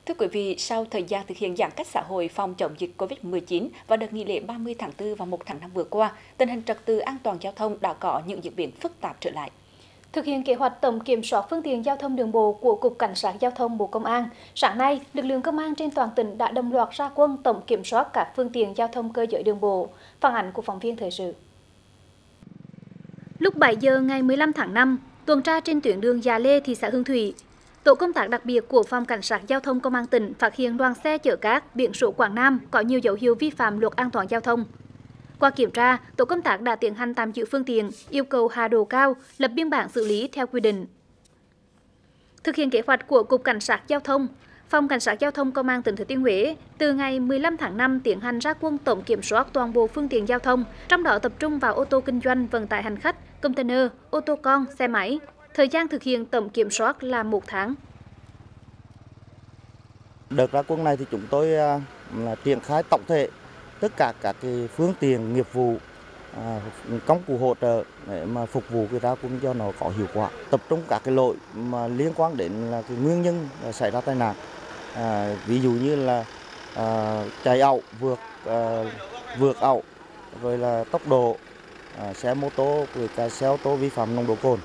Thưa quý vị, sau thời gian thực hiện giãn cách xã hội phòng chống dịch COVID-19 và đợt nghỉ lễ 30 tháng 4 và 1 tháng 5 vừa qua, tình hình trật tự an toàn giao thông đã có những diễn biến phức tạp trở lại. Thực hiện kế hoạch tổng kiểm soát phương tiện giao thông đường bộ của Cục Cảnh sát Giao thông Bộ Công an, sáng nay, lực lượng công an trên toàn tỉnh đã đồng loạt ra quân tổng kiểm soát các phương tiện giao thông cơ giới đường bộ. Phản ánh của phóng viên thời sự. Lúc 7 giờ ngày 15 tháng 5, tuần tra trên tuyến đường Dạ Lê, thị xã Hương Thủy, tổ công tác đặc biệt của Phòng Cảnh sát Giao thông Công an tỉnh phát hiện đoàn xe chở cát biển số Quảng Nam có nhiều dấu hiệu vi phạm luật an toàn giao thông. Qua kiểm tra, tổ công tác đã tiến hành tạm giữ phương tiện, yêu cầu hạ độ cao, lập biên bản xử lý theo quy định. Thực hiện kế hoạch của Cục Cảnh sát Giao thông, Phòng Cảnh sát Giao thông Công an tỉnh Thừa Thiên Huế từ ngày 15 tháng 5 tiến hành ra quân tổng kiểm soát toàn bộ phương tiện giao thông, trong đó tập trung vào ô tô kinh doanh vận tải hành khách, container, ô tô con, xe máy. Thời gian thực hiện tổng kiểm soát là 1 tháng. Đợt ra quân này thì chúng tôi triển khai tổng thể tất cả các phương tiện nghiệp vụ, công cụ hỗ trợ để mà phục vụ cái ra quân cho nó có hiệu quả. Tập trung các cái lỗi mà liên quan đến là cái nguyên nhân xảy ra tai nạn. Ví dụ như là chạy ẩu, vượt ẩu, rồi là tốc độ, xe mô tô, rồi cả xe ô tô vi phạm nồng độ cồn.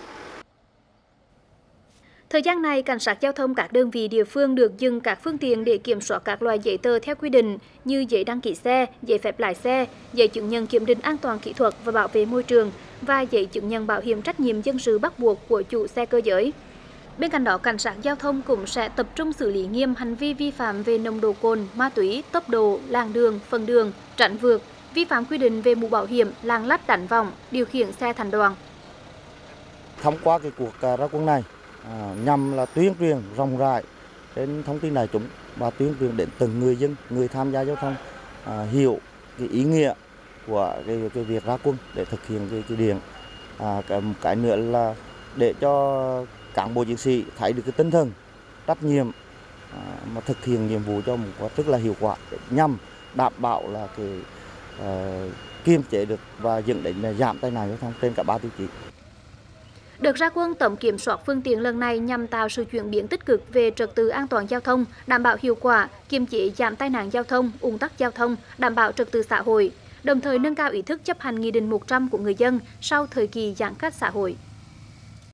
Thời gian này, cảnh sát giao thông các đơn vị địa phương được dừng các phương tiện để kiểm soát các loại giấy tờ theo quy định như giấy đăng ký xe, giấy phép lái xe, giấy chứng nhận kiểm định an toàn kỹ thuật và bảo vệ môi trường và giấy chứng nhận bảo hiểm trách nhiệm dân sự bắt buộc của chủ xe cơ giới. Bên cạnh đó, cảnh sát giao thông cũng sẽ tập trung xử lý nghiêm hành vi vi phạm về nồng độ cồn, ma túy, tốc độ, làn đường, phần đường, tránh vượt, vi phạm quy định về mũ bảo hiểm, lạng lách đánh võng, điều khiển xe thành đoàn. Thông qua cái cuộc ra quân này, nhằm là tuyên truyền rộng rãi trên thông tin đại chúng và tuyên truyền đến từng người dân, người tham gia giao thông hiểu cái ý nghĩa của cái việc ra quân để thực hiện cái điện. Cái nữa là để cho cán bộ chiến sĩ thấy được cái tinh thần trách nhiệm mà thực hiện nhiệm vụ cho một cách rất là hiệu quả nhằm đảm bảo là cái kiềm chế được và dẫn đến giảm tai nạn giao thông trên cả 3 tiêu chí. Đợt ra quân tổng kiểm soát phương tiện lần này nhằm tạo sự chuyển biến tích cực về trật tự an toàn giao thông, đảm bảo hiệu quả, kiềm chế giảm tai nạn giao thông, ùn tắc giao thông, đảm bảo trật tự xã hội, đồng thời nâng cao ý thức chấp hành Nghị định 100 của người dân sau thời kỳ giãn cách xã hội.